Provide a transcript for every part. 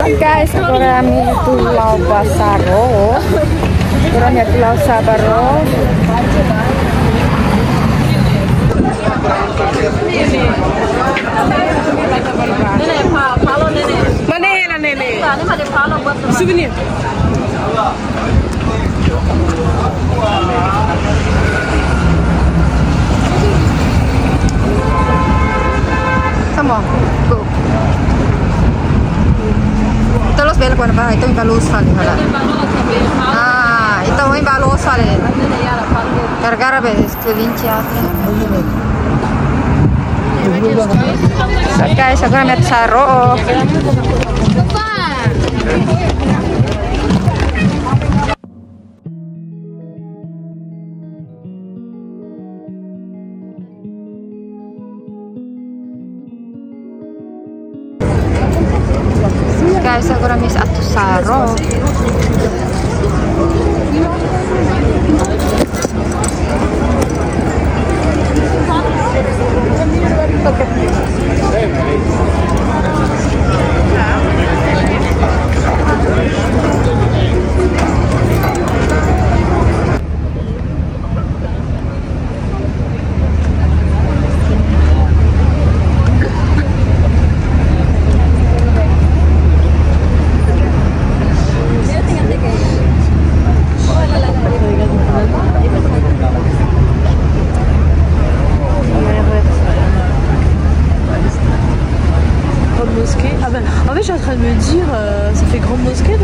Guys, kami Pulau Basaro. Kurangnya Pulau Sabaro. Mana lah nenek? Souvenir. Sama. Go. Terus bel ko na ba? Ito yung balos fali hala. Ito yung balos fali. Gargara be esclinci ate. So guys, ako na met saro. Guys, aku ramis atu saro. Mosquée. Ah ben, en fait, je suis en train de me dire, ça fait grande mosquée.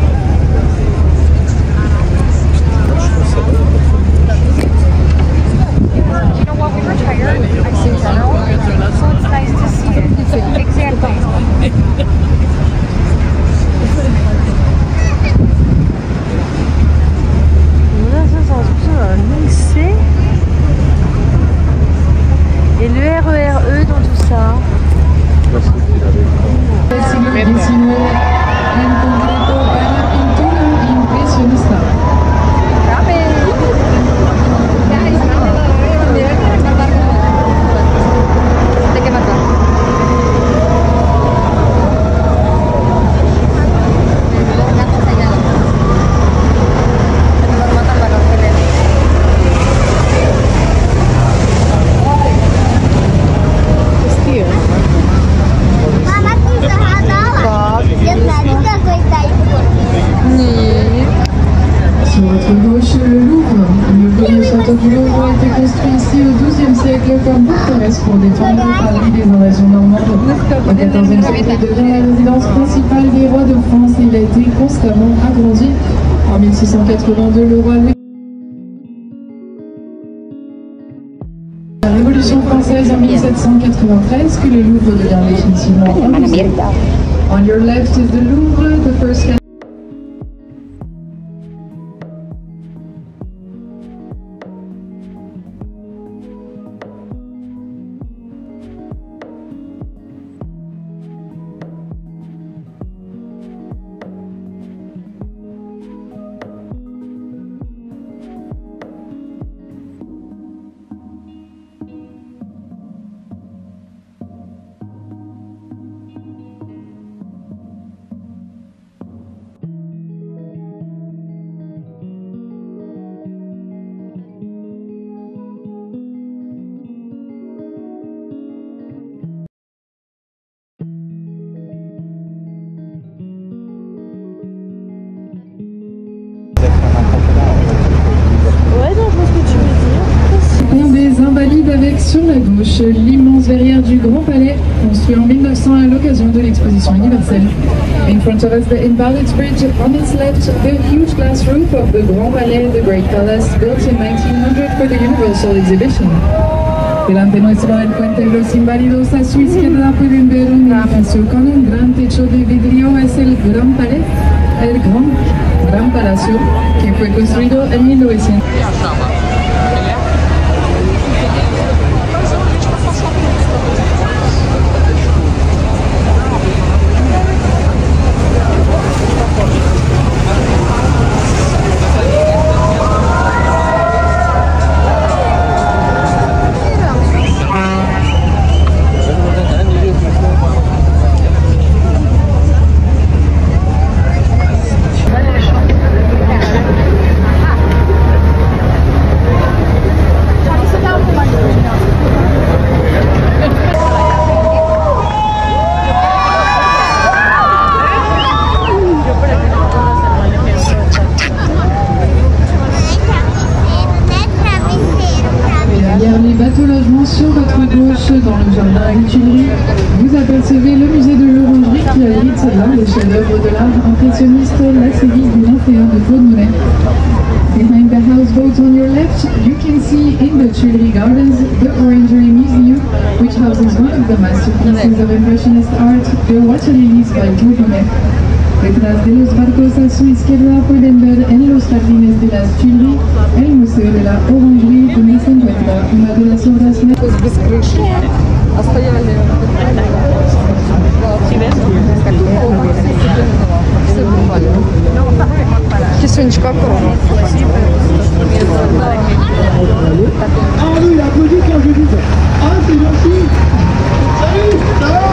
Et le RERE dans tout ça. Comme forteresse pour défendre Paris des invasions normandes. Au XIVe siècle, il devient la résidence principale des rois de France et il a été constamment agrandi. En 1682, le roi Louis. La Révolution française en 1793, que le Louvre devient définitivement un musée. On your left is the Louvre, the first. Avec sur la gauche l'immense verrière du Grand Palais, construit en 1900 à l'occasion de l'exposition universelle. In front of us, the Invalids Bridge. On its left, the huge glass roof of the Grand Palais, the Great Palace, built in 1900 for the Universal Exhibition. Delante nuestro el puente de los Inválidos a su izquierda pueden ver un edificio con un gran techo de vidrio, es el Gran Palais, el Gran Palacio, que fue construido en 1900. gauche, dans le jardin des Tuileries, vous apercevez le musée de l'Orangerie qui abrite l'un des chefs-d'œuvre de l'art impressionniste, la série du 21 de Claude Monet. Behind the houseboat on your left, you can see in the Tuileries Gardens the Orangery Museum, which houses one of the masterpieces of Impressionist art, the Water Lilies by Claude Monet. Detrás de los barcos a su izquierda pueden ver en los jardines de las Tuileries el Museo de la Orangerie, donde se encuentra una de las obras más... Кисунчик попробуй. Ah oui, il a applaudi quand je dis ça. Ah, c'est gentil. Salut, ça va?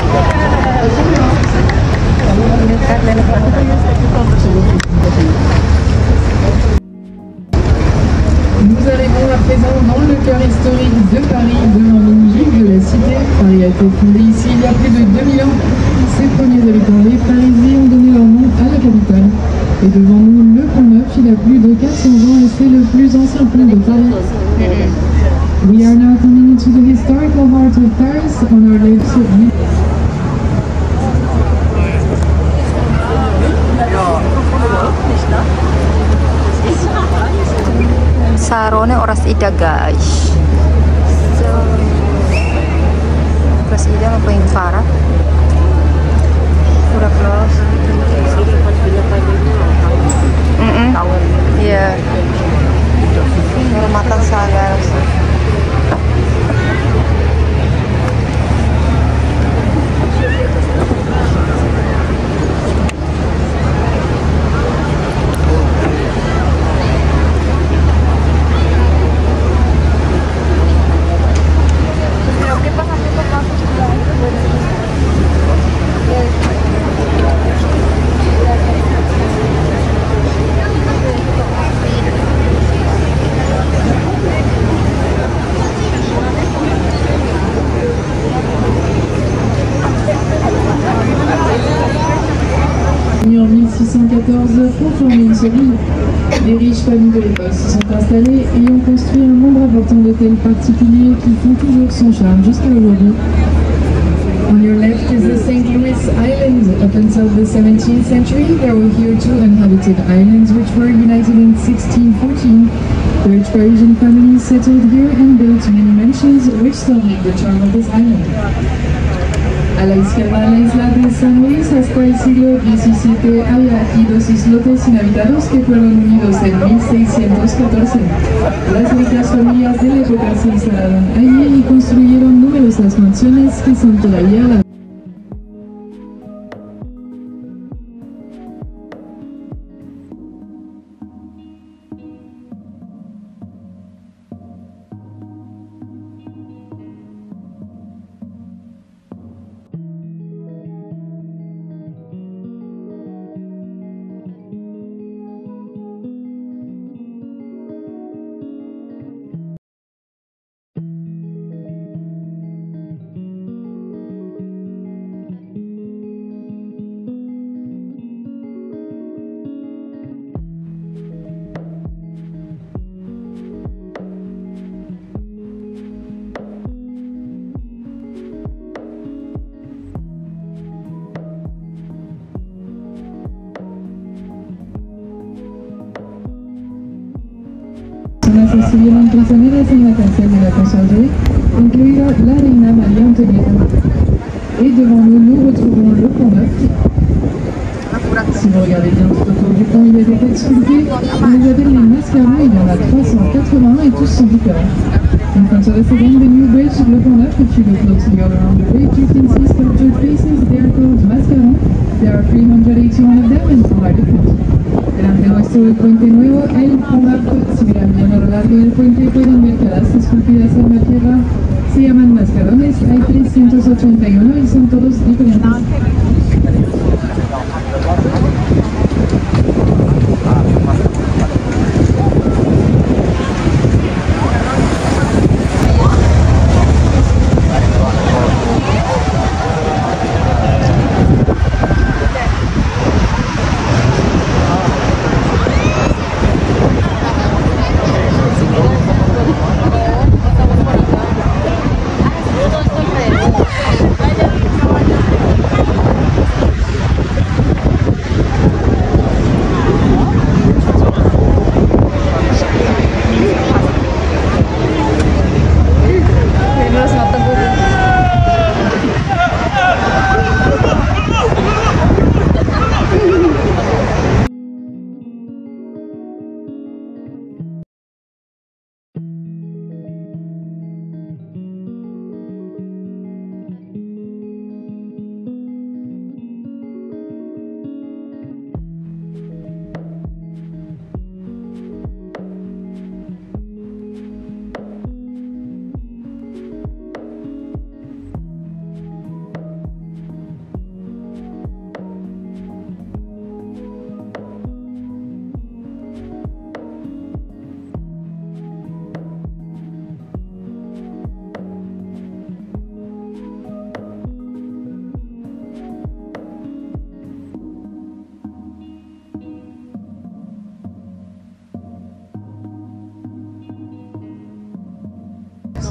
Nous arrivons à présent dans le cœur historique de Paris, devant le musée de la Cité. Paris a été fondé ici il y a plus de 2000 ans. Ses premiers habitants, les Parisiens, ont donné leur nom à la capitale. Et devant nous, le pont Neuf, il a plus de 400 ans et c'est le plus ancien pont de Paris. We are now coming into the historical heart of Paris on our left. Sarone oras ida guys. Oras ida apa yang Furak? Udah close. Iya. Matan saya. En 1614 pour former une seule ville. Les riches familles de l'époque se sont installées et ont construit un nombre important d'hôtels particuliers qui font toujours son charme jusqu'à aujourd'hui. On your left is the St. Louis Island. Up until the 17th century, there were here two inhabited islands which were united in 1614. The rich Parisian families settled here and built many mansions which still make the charm of this island. A la izquierda, la isla de San Luis hasta el siglo XVII había aquí dos islotes inhabitados que fueron unidos en 1614. Las ricas familias de la época se instalaron allí y construyeron numerosas mansiones que son todavía la... Estuvieron prisioneras en la cárcel de la Conciergerie, incluida la reina María Antonieta. Et devant nous, nous retrouvons le pont Neuf. Si vous regardez bien tout autour du pont, il y a des têtes sculptées. On les appelle les mascarons, il y en a 380 et tous sont différents. In front of us again, the new bridge, le pont Neuf. If you look closely all around the bridge, you can see sculptured faces. They are called mascarons. There are 381 of them and some are different. Delante nuestro del puente nuevo, el pont Neuf. Si miran bien a lo largo del puente, pueden ver que las esculpidas en la tierra se llaman mascarones. Hay 381 y son todos diferentes.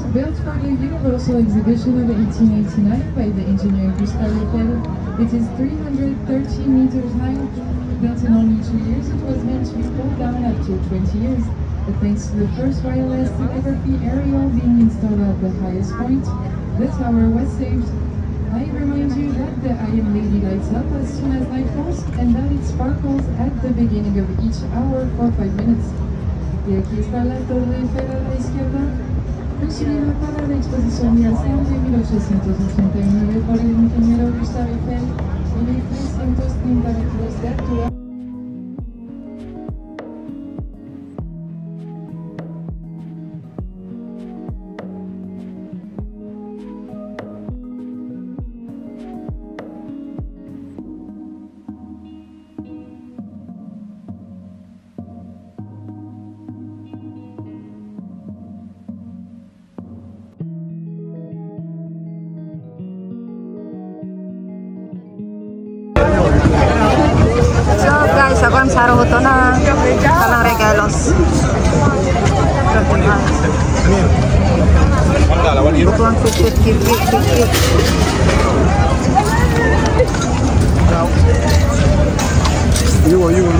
Built for the Universal Exhibition of 1889 by the engineer Gustave Eiffel, it is 330 meters high. Built in only 2 years, it was meant to be pulled down after 20 years. But thanks to the first wireless telegraphy aerial being installed at the highest point, the tower was saved. I remind you that the Iron Lady lights up as soon as night falls and that it sparkles at the beginning of each hour for 5 minutes. Y aquí está la Torre Eiffel a la izquierda. Construida para la Exposición Universal de 1889 por el ingeniero Gustave Eiffel y de 330 metros de altura. So guys, ako ang saro hotu na talang regalos. Ito ang cute. You